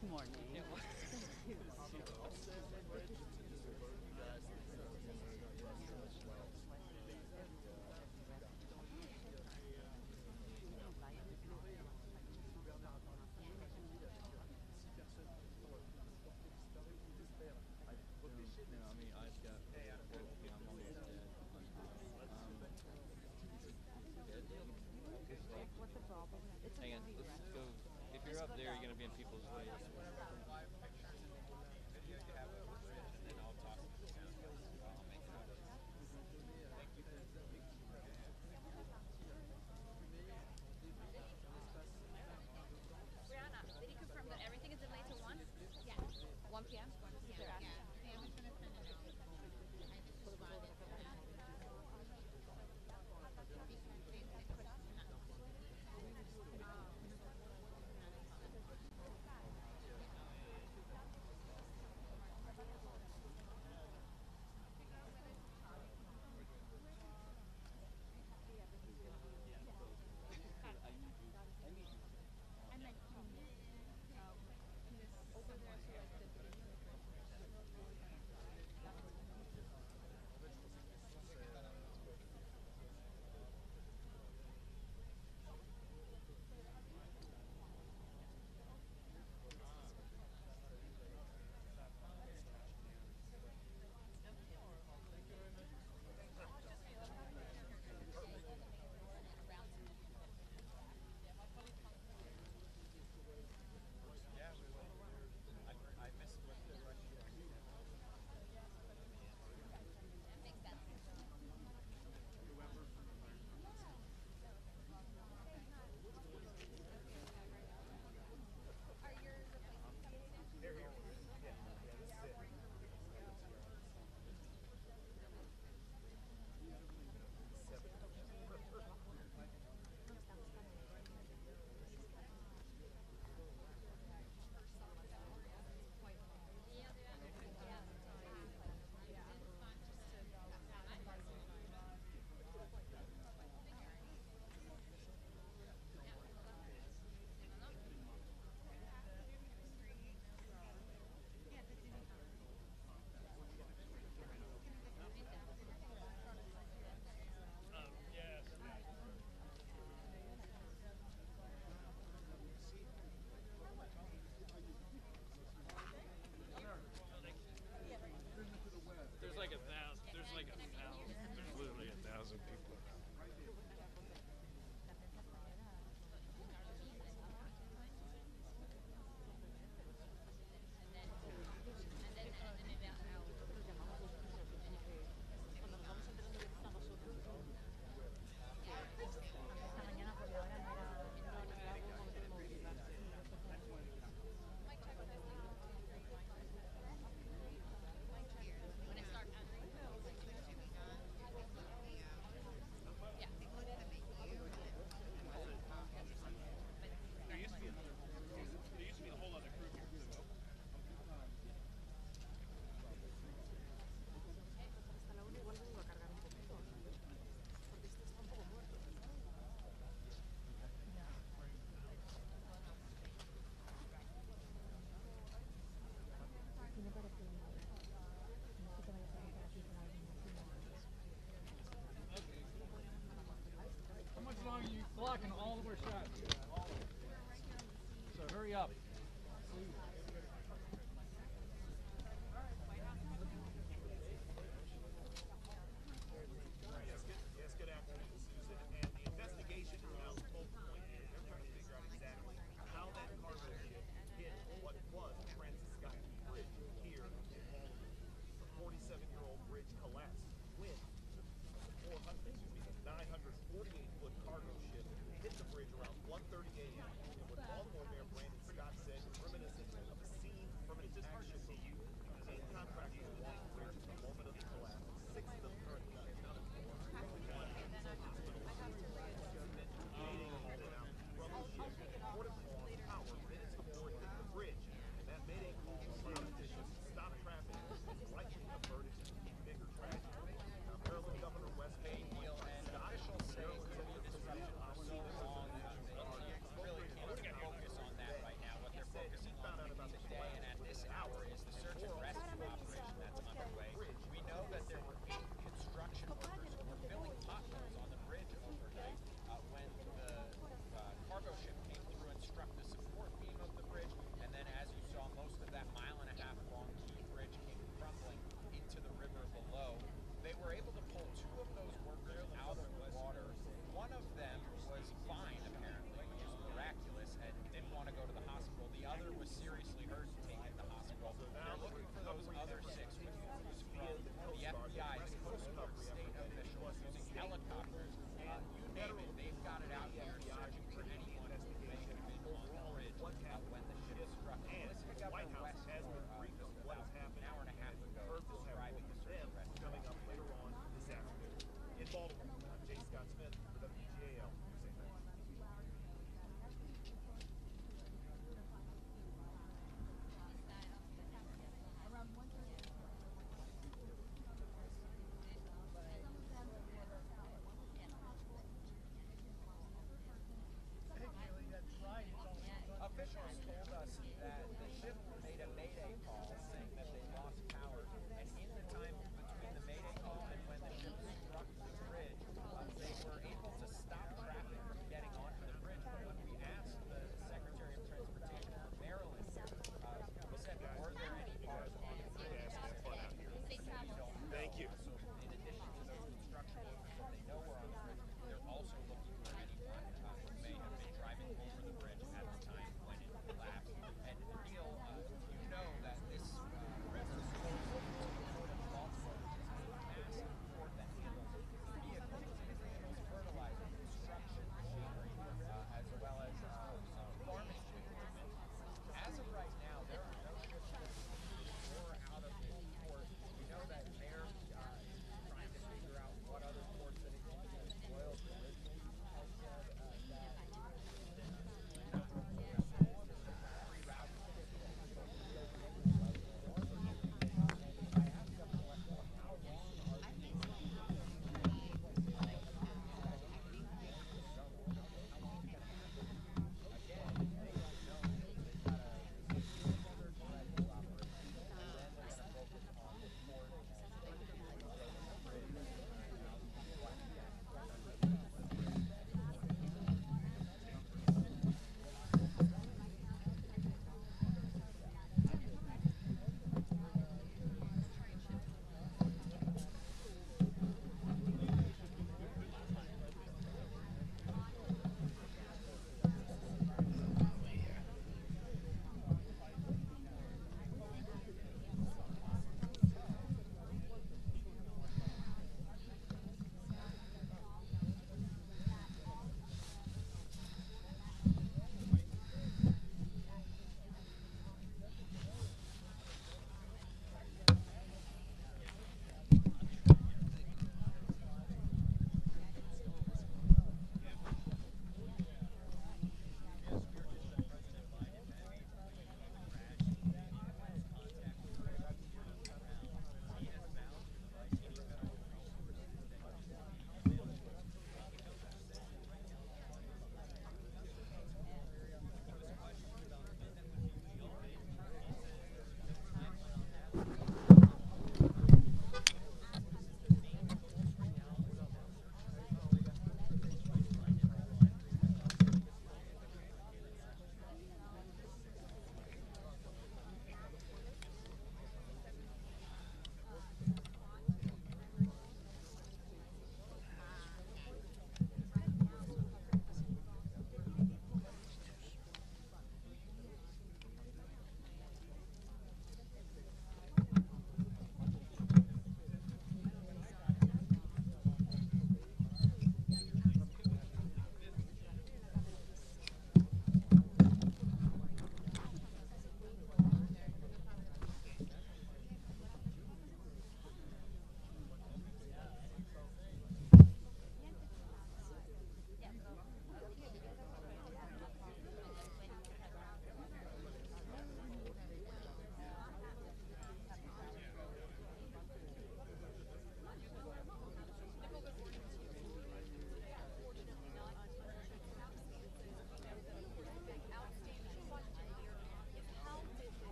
Morning. Yeah, well, I mean, I just got a quote. I'm almost dead. Dead, dead? Like, hang on. Let's go. If you're up there, you're gonna be in people's way. Brianna, did he confirm that everything is delayed to 1? Yeah. 1 p.m.? Yeah. Yeah. Sam is gonna send it out. I just responded to that. Because they said not to.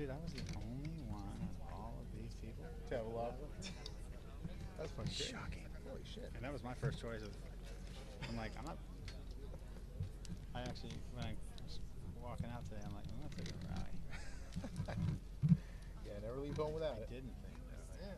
Dude, I was the only one of all of these people. To have a lot of them. That's fucking great. Shocking. Holy shit. And that was my first choice of. I'm like, I'm not. I actually, when I was walking out today, I'm like, I'm not taking a rally. Yeah, never leave home without I it. didn't think that. Yeah.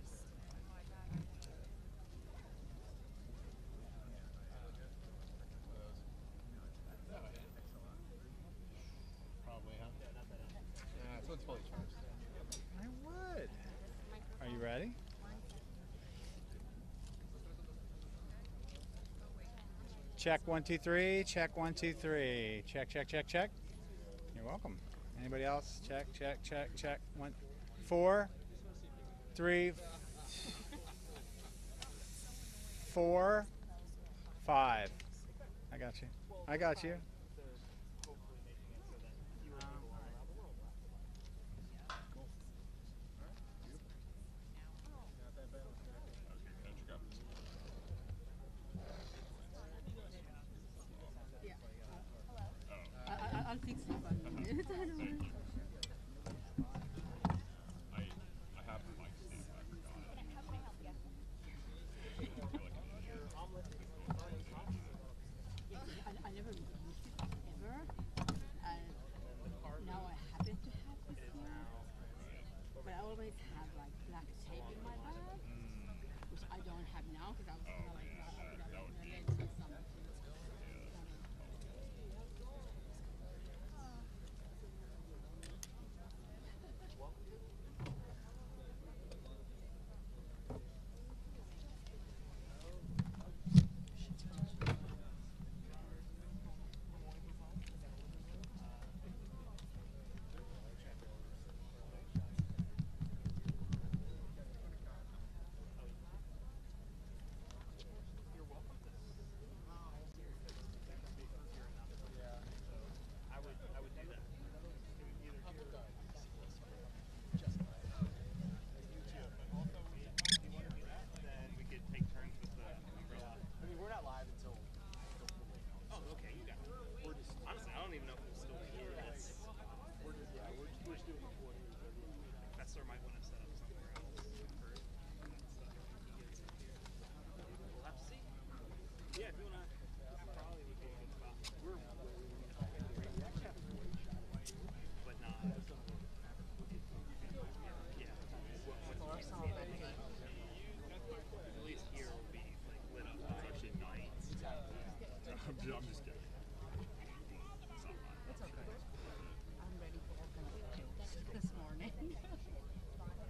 Probably, huh? Yeah, so it's fully charged. I would. Are you ready? Check 1 2 3. Check 1 2 3. Check check check check. You're welcome. Anybody else? Check check check check. 1 4 3 4 5. I got you. I got you. I'll fix it. I have my stamp. I forgot it. I never used it ever, and now I happen to have this here. But I always have like black tape in my bag, which I don't have now because I was kind of like, I'm just kidding. I'm ready for all kinds of jokes this morning.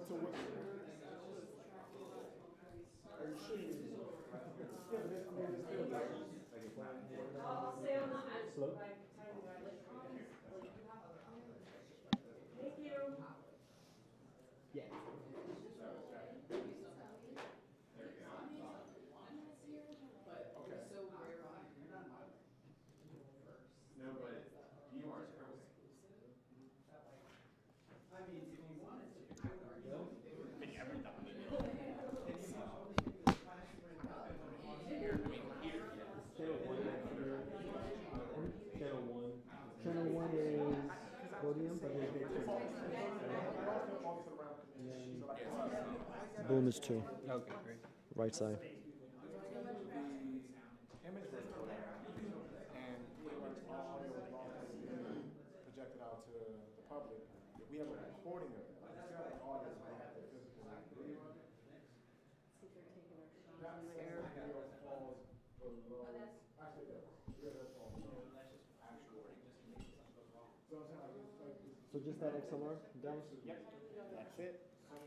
So what? Are you sure? I'll stay on the edge. Slow? Thank you. Yeah. No, but you are perfect. I mean, if you wanted to, I would argue. But you ever done it? Channel 1. Channel 1 is podium, but there's big Boom is 2. Okay, great. Right side. Image was there, and audio was projected out to the public. We have a recording of it. It's not like audio, we have to physically. So just that XLR, Dallas? Yep, that's it.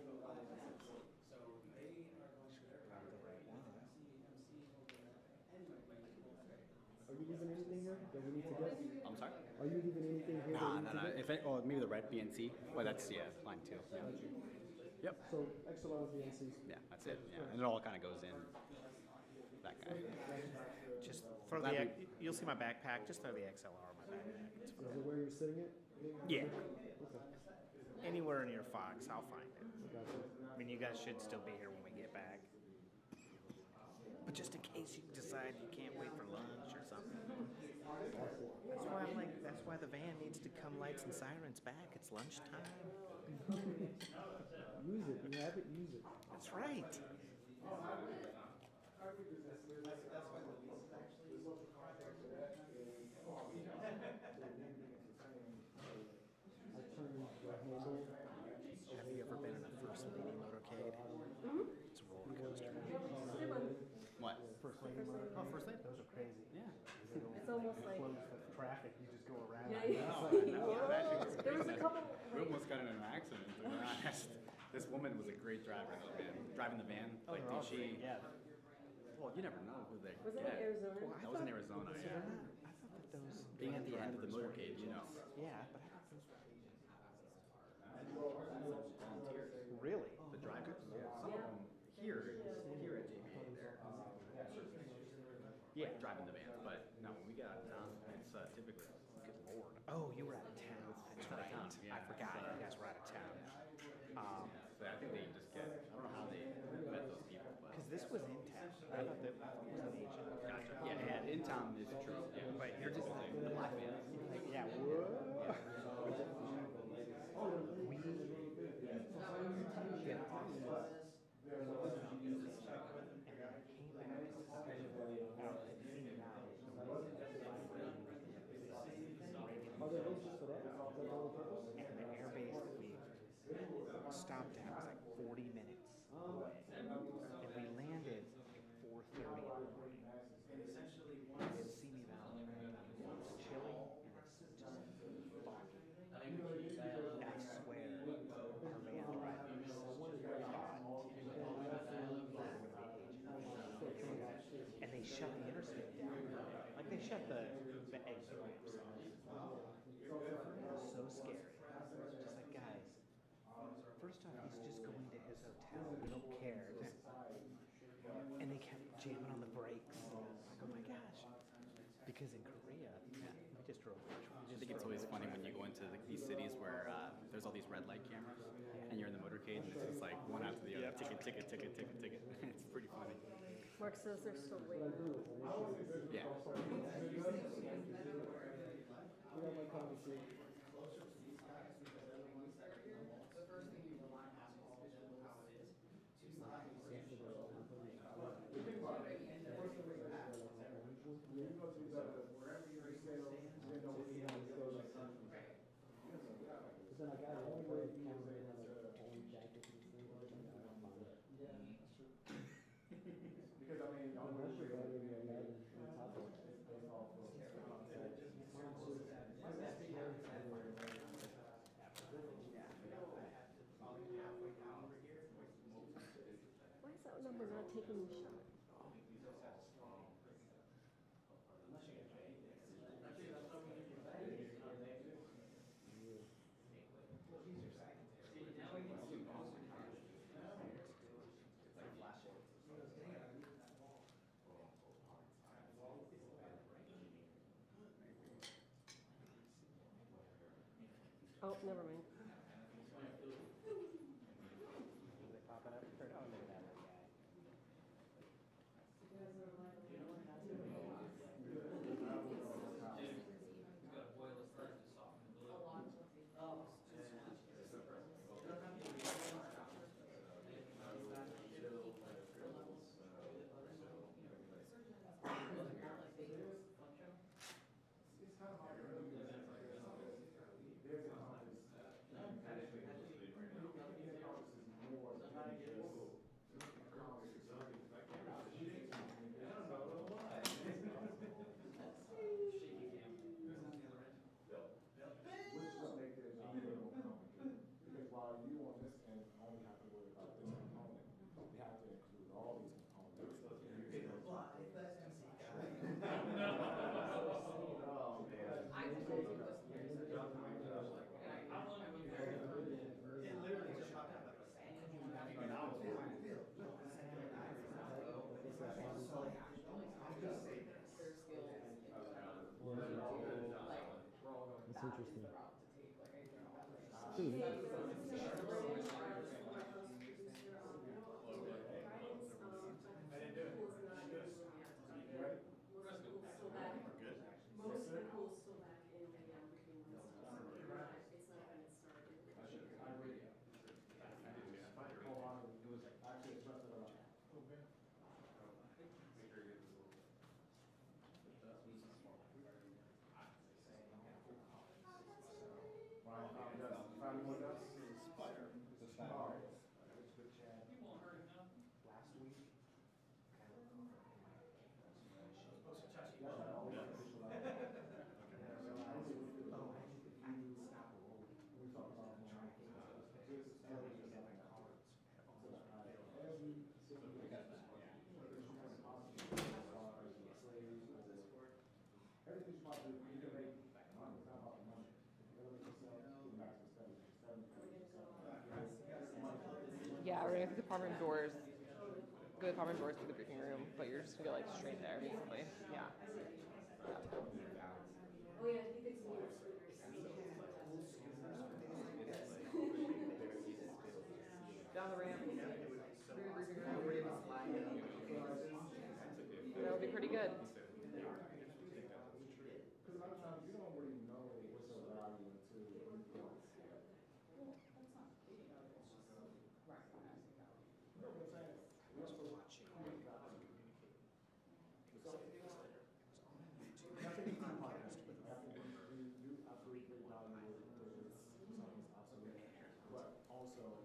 Are you leaving anything here that we need to get? I'm sorry? Are you leaving anything here? No. If it, oh, maybe the red BNC. Well, that's line 2. Yeah. Yep. So XLR with the NCs. Yeah, that's it. Yeah, and it all kind of goes in. That guy. Just throw the, you'll see my backpack, just throw the XLR on my backpack. It's Is fine. it where you're sitting it? Yeah, Okay. anywhere near Fox, I'll find it. Gotcha. I mean, you guys should still be here when we get back. But just in case you decide you can't wait for lunch or something. That's why I'm like, that's why the van needs to come lights and sirens back. It's lunchtime. Use it. You have it, use it. That's right. I turned the handle. Have you ever been in a First Lady motorcade? It's a roller coaster. What? First lady motor. Oh, First Lady? Those are crazy. Yeah. It's almost like, With traffic, you just go around. yeah, There was a couple, We almost got in an accident, to be honest. This woman was a great driver, though, man. Driving the van. Oh, Like, they're all she. great, yeah. Well, you never know who they was that get. in Arizona? That was in Arizona, So yeah. they're not, I thought that those Being at the van end of the drivers were motorcade, you know. agents. Yeah, but I thought those really? The drivers, some of them here at JPA, they're Yeah. driving the vans, but no, when we get out of town, it's typically, good lord. Oh, you were out of town. That's Out of right. town, yeah. I forgot you guys were out of town. So I think they just get, I don't know how they met those people, but. Because this was in town. I thought that was an agent. Gotcha. Yeah, in town is true, yeah. But you're just like, The black vans. like, yeah, whoa. We get off and I came back out at 89. Are there those just for that? Is that all on purpose? And the airbase that we stopped at was like 40 minutes away. And we landed at 4:30 in the morning. In Simi Valley. It's chilly and it's just foggy. And I swear, our van drivers and they shut the interstate down. Like they shut the exit ramps off. So scary. Just like, guys, first off, he's just going to his hotel. We don't care. And they kept jamming on the brakes. Like, oh my gosh. Because in Korea, we just drove. I think it's always funny when you go into these cities where there's all these red light cameras, and you're in the motorcade, and it's just like one after the other, ticket. It's pretty funny. Mark says they're still waiting. Yeah. Then I got it everywhere. Jacket and things. Because I mean, I'm not sure that area on top of it. taking a shot. Oh, never mind. Is it popping up? Oh, look at that little guy. Which will make it a little more complicated. Because while you on this end only have to worry about this component, we have to include all these components. That's interesting. Pretty interesting. Most of the pool's still back in the between ones. It's not when it started. Finally, what else? Last week, Yeah, we're gonna go through the apartment doors. Go to the apartment doors to the briefing room, but you're just gonna go like straight there, basically. Yeah. Oh yeah, he thinks me. Down the ramp. Through the briefing room. That'll be pretty good. Because a lot of times you don't really know what's your value until you go. But also,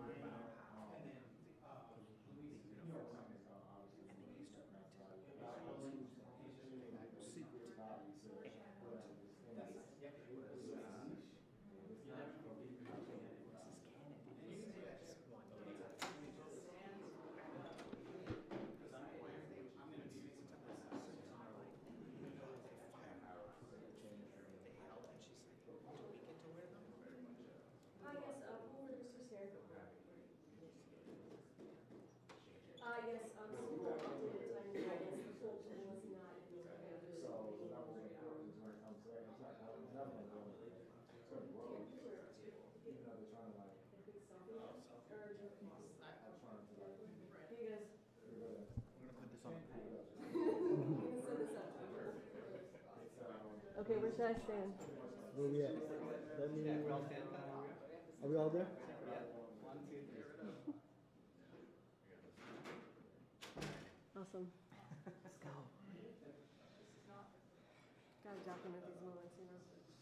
Yes, pool for Mr. Sarah. Yes, so we'll do the time guidance. The pool was not in the Okay, where should I stand? Where we at? Let me. Are we all there? Awesome. let's go. Gotta document these moments, you know.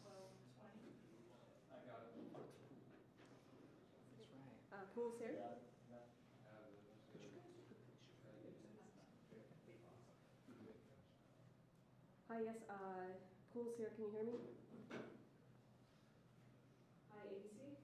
That's right. Pool's here? Hi, yes, Pool's here, can you hear me? Hi, ABC?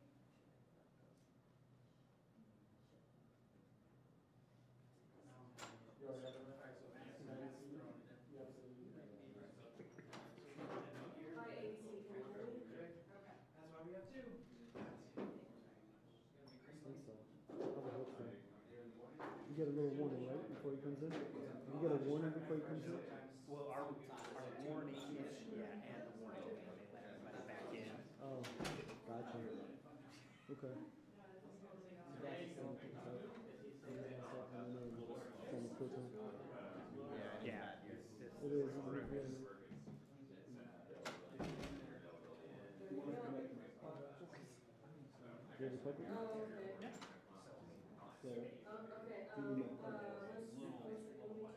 get a little warning, right, before he comes in? You get a warning before he comes in? Well, our warning is, yeah, and the warning when they let everybody back in. Oh, gotcha. Okay. Yeah. It is. Do you have a couple? Oh, okay. So, Okay, do you know? let me try this one.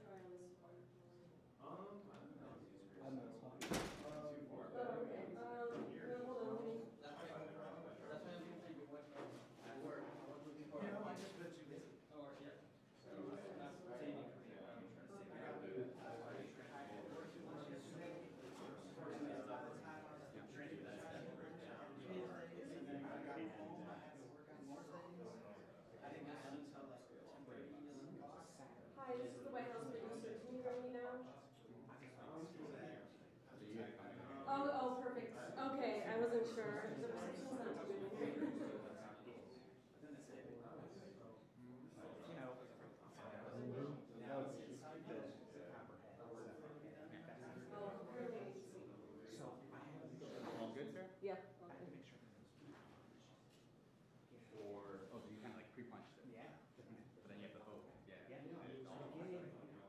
I'm not talking. Oh, okay, well, hold on, let me. Hi, this is the White House producer. Can you hear me now? Oh, perfect. Okay, I wasn't sure. The reception's not too good in here. You know, now it's the copperhead. Oh, really? So I have to make sure. All good, sir? Yeah. I have to make sure. Or, oh, so you kind of like pre-punched it? Yeah. But then you have to hope. Yeah. Yeah. So again,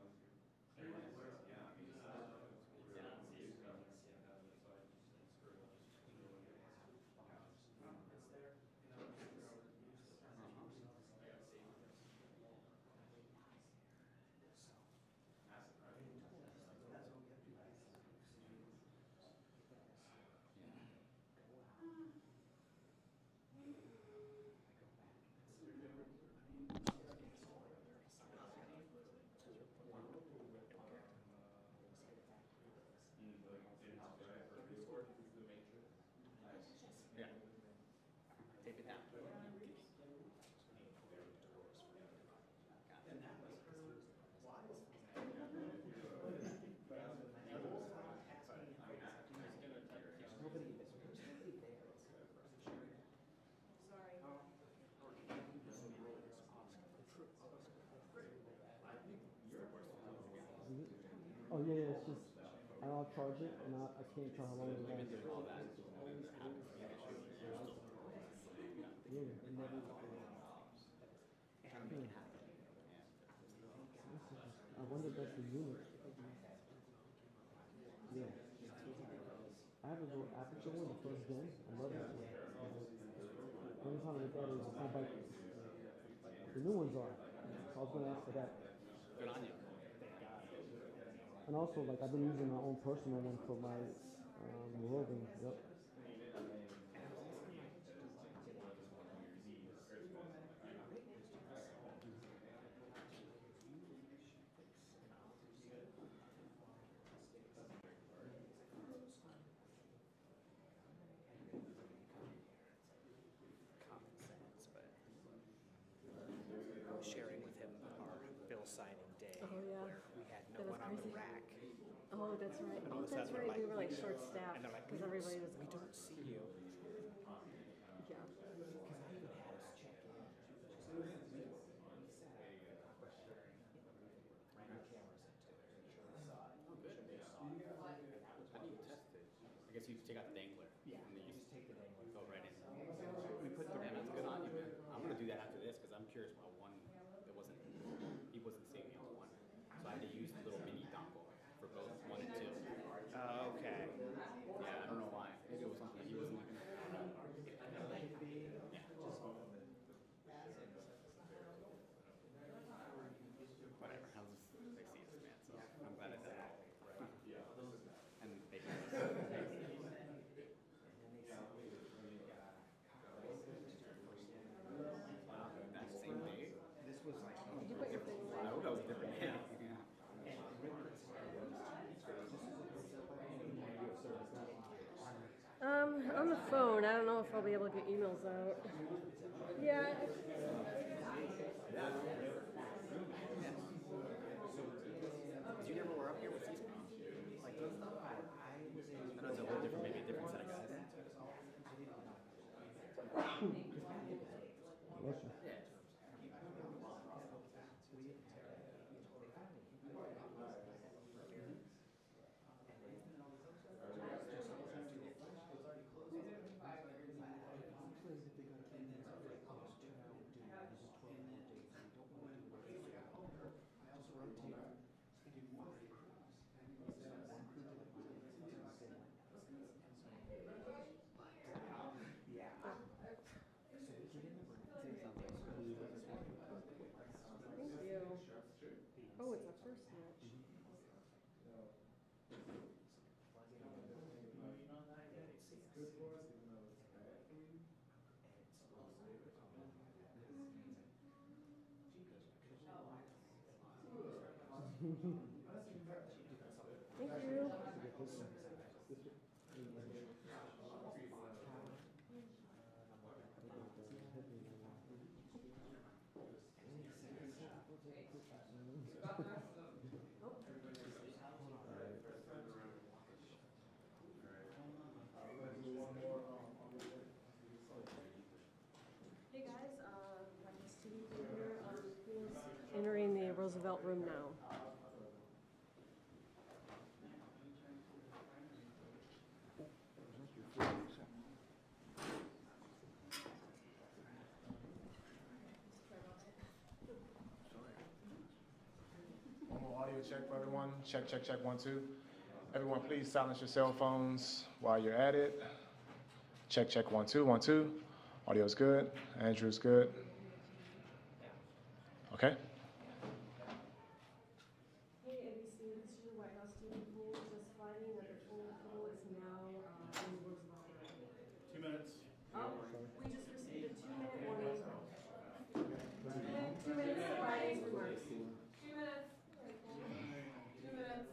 Yeah. tape it down. Nobody there. Sorry. Oh yeah, yeah, it's just I'll charge it and I can't tell how long it lasts. Doing all that. Yeah. And never trying to make it happen. I wonder if that's the unit. Yeah. I have a little aperture one, the first gen. I love that one. The only problem with that is it's not like the new ones are. So I was gonna ask for that. Good on you. And also, like, I've been using my own personal one for my roving. Yep. Common sense, but I was sharing with him our bill signing day Oh, yeah. where we had no That was one on the crazy. rack. Oh, that's right. And all of a That's sudden they're right. We were like "We short don't-" staffed And they're like, because everybody was. we don't see you. Yeah. Because I even had us check in. Ran our cameras into it. Make sure they saw it. Oh, good. Make sure they saw it. And that was How do you test it? I guess you take out the dangler. Yeah, And then you you just take the dangler. go right in. We put the Yeah, that's good on you, man. I'm gonna do that after this because I'm curious about one that wasn't. He wasn't seeing me on one, so I had to use the little mini dongle for both 1 and 2. Okay. Yeah, I don't know why. Maybe it was something that he wasn't looking. Whatever. I was just sexy man, so I'm glad I did that. And they. That same day. This was like, Did you put your thing away? I hope that was a different day. Yeah. On the phone. I don't know if I'll be able to get emails out. Yeah. Because you never were up here with C-SPAN. Like, I know it's a whole different, maybe a different set of guys. Bless you. Hey guys, Practice TV here. Who's entering the Roosevelt room now? One more audio check for everyone. Check, check, check, 1, 2. Everyone, please silence your cell phones while you're at it. Check, check, 1, 2, 1, 2. Audio's good. Andrew's good. Okay. Hey NBC, this is your White House TV pool. Just finding that the pool is now in Roosevelt. 2 minutes. Oh, we just received a 2-minute warning. 2 minutes surprise remarks. 2 minutes. 2 minutes.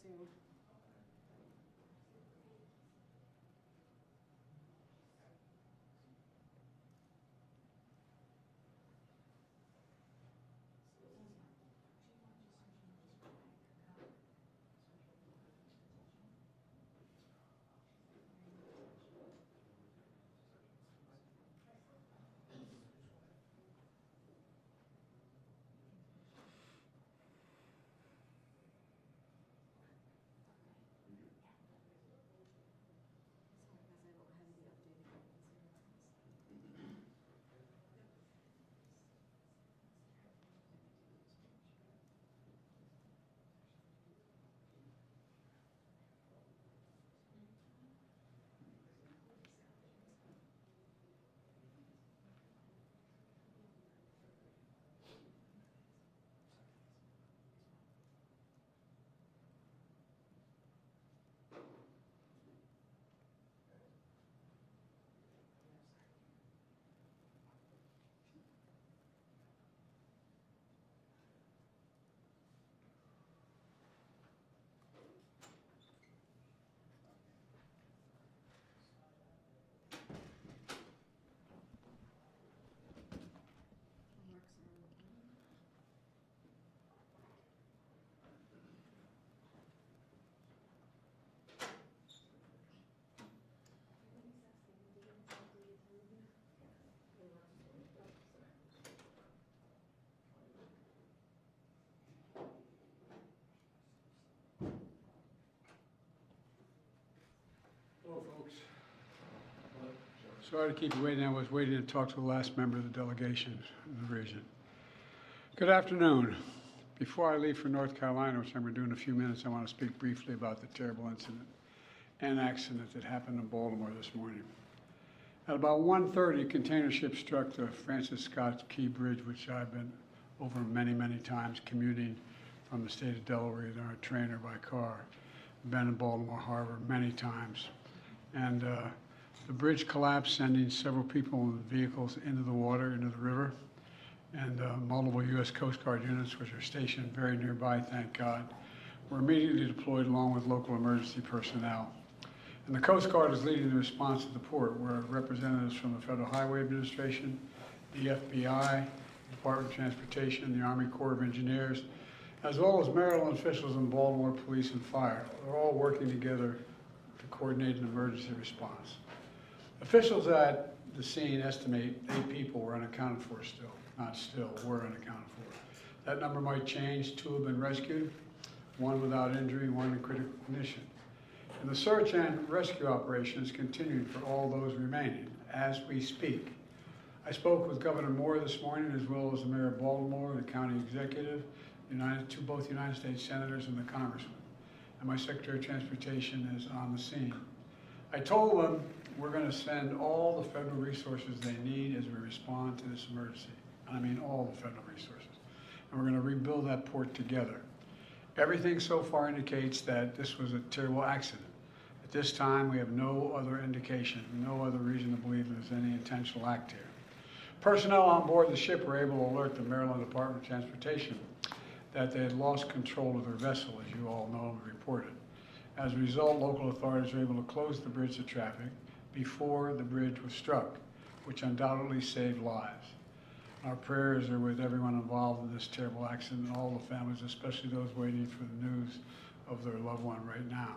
soon. Hello, folks. Sorry to keep you waiting. I was waiting to talk to the last member of the delegation in the region. Good afternoon. Before I leave for North Carolina, which I'm going to do in a few minutes, I want to speak briefly about the terrible incident and accident that happened in Baltimore this morning. At about 1:30, a container ship struck the Francis Scott Key Bridge, which I've been over many, many times commuting from the state of Delaware, either on a train or by car. I've been in Baltimore Harbor many times. And the bridge collapsed, sending several people and vehicles into the water, into the river. And multiple U.S. Coast Guard units, which are stationed very nearby, thank God, were immediately deployed along with local emergency personnel. And the Coast Guard is leading the response at the port, where representatives from the Federal Highway Administration, the FBI, the Department of Transportation, the Army Corps of Engineers, as well as Maryland officials and Baltimore Police and Fire, are all working together to coordinate an emergency response. Officials at the scene estimate 8 people were unaccounted for still. Not still, were unaccounted for. That number might change. 2 have been rescued, 1 without injury, 1 in critical condition. And the search and rescue operation is continuing for all those remaining as we speak. I spoke with Governor Moore this morning, as well as the Mayor of Baltimore, the County Executive, both United States Senators and the Congressman. And my Secretary of Transportation is on the scene. I told them we're going to send all the federal resources they need as we respond to this emergency. I mean all the federal resources. And we're going to rebuild that port together. Everything so far indicates that this was a terrible accident. At this time, we have no other indication, no other reason to believe there's any intentional act here. Personnel on board the ship were able to alert the Maryland Department of Transportation that they had lost control of their vessel, as you all know and reported. As a result, local authorities were able to close the bridge to traffic before the bridge was struck, which undoubtedly saved lives. Our prayers are with everyone involved in this terrible accident and all the families, especially those waiting for the news of their loved one right now.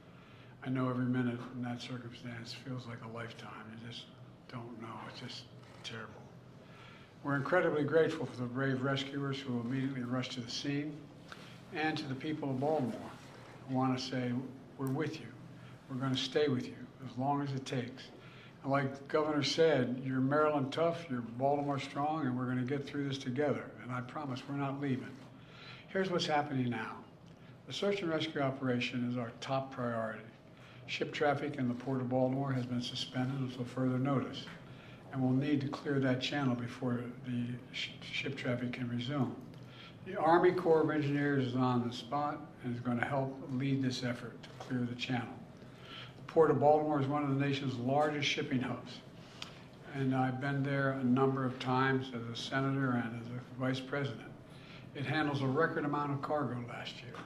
I know every minute in that circumstance feels like a lifetime. You just don't know. It's just terrible. We're incredibly grateful for the brave rescuers who immediately rushed to the scene, and to the people of Baltimore. I want to say we're with you. We're going to stay with you as long as it takes. And like the governor said, you're Maryland tough, you're Baltimore strong, and we're going to get through this together. And I promise we're not leaving. Here's what's happening now. The search and rescue operation is our top priority. Ship traffic in the Port of Baltimore has been suspended until further notice, and we'll need to clear that channel before the ship traffic can resume. The Army Corps of Engineers is on the spot and is going to help lead this effort to clear the channel. The Port of Baltimore is one of the nation's largest shipping hubs, and I've been there a number of times as a senator and as a vice president. It handles a record amount of cargo last year,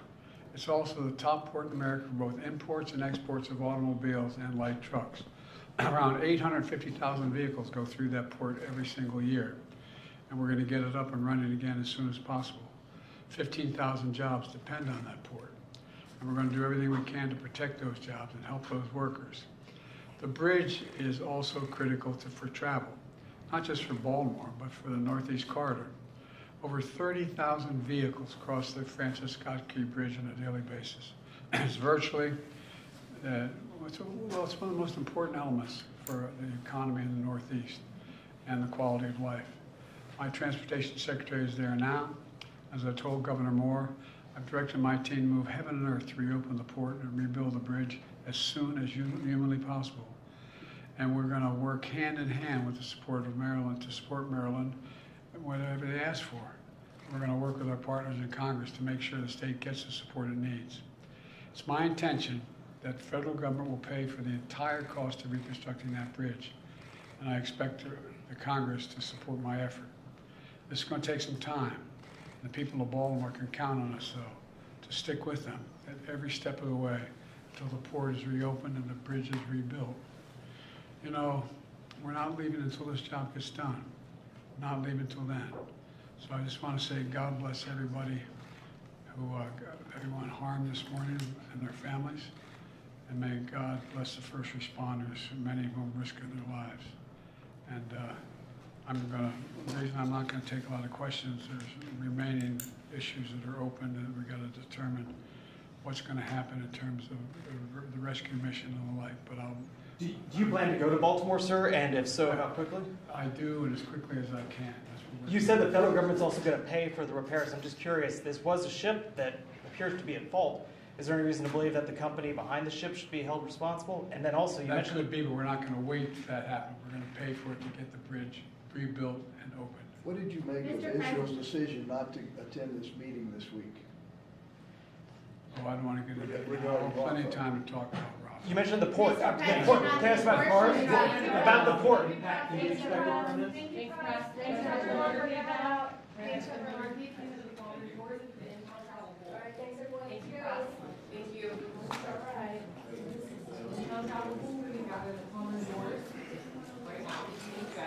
It's also the top port in America for both imports and exports of automobiles and light trucks. Around 850,000 vehicles go through that port every single year, and we're going to get it up and running again as soon as possible. 15,000 jobs depend on that port, and we're going to do everything we can to protect those jobs and help those workers. The bridge is also critical for travel, not just for Baltimore, but for the Northeast Corridor. Over 30,000 vehicles cross the Francis Scott Key Bridge on a daily basis. It's virtually, it's one of the most important elements for the economy in the Northeast and the quality of life. My transportation secretary is there now. As I told Governor Moore, I've directed my team to move heaven and earth to reopen the port and rebuild the bridge as soon as humanly possible. And we're going to work hand in hand with the support of Maryland to support Maryland whatever they ask for. We're going to work with our partners in Congress to make sure the state gets the support it needs. It's my intention that the federal government will pay for the entire cost of reconstructing that bridge, and I expect the Congress to support my effort. This is going to take some time. The people of Baltimore can count on us, though, to stick with them at every step of the way until the port is reopened and the bridge is rebuilt. You know, we're not leaving until this job gets done. Not leaving until then. So I just want to say God bless everybody who everyone harmed this morning and their families. And may God bless the first responders, many of whom risked their lives. And the reason I'm not going to take a lot of questions, there's remaining issues that are open, and we've got to determine what's going to happen in terms of the rescue mission and the like. But Do you plan to go to Baltimore, sir? And if so, how quickly? I do, and as quickly as I can. You said the federal government's also going to pay for the repairs. I'm just curious, this was a ship that appears to be at fault. Is there any reason to believe that the company behind the ship should be held responsible? And then also, you mentioned... That could be, but we're not going to wait for that to happen. We're going to pay for it to get the bridge rebuilt and opened. What did you make of Israel's decision not to attend this meeting this week? Oh, I don't want to get into that. I have plenty of time to talk about Rob. You mentioned the port. Can I ask about cars? About the port. Can you expect it from this? Thank you. All right.